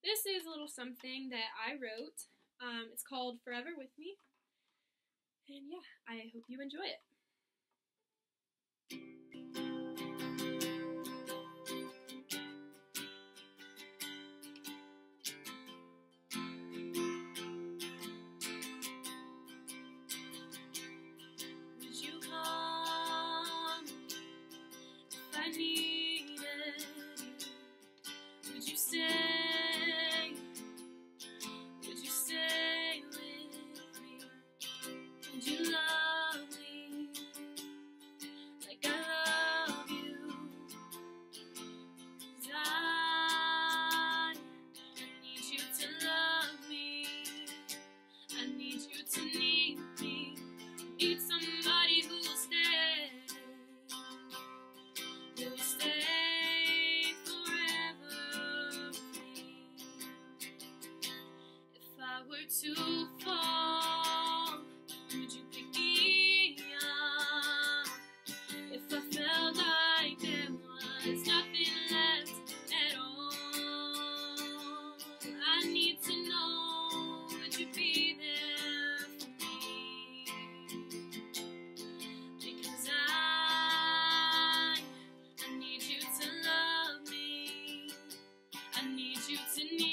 This is a little something that I wrote. It's called Forever With Me. And yeah, I hope you enjoy it. Would you come if I needed you? Would you stay? Would you stay with me? Would you love me like I love you? 'Cause I need you to love me. I need you to need me. Need somebody who will stay. Who will stay forever with me. If I were to fall, would you pick me up? If I felt like there was nothing left at all, I need to know, would you be there for me? Because I need you to love me. I need you to need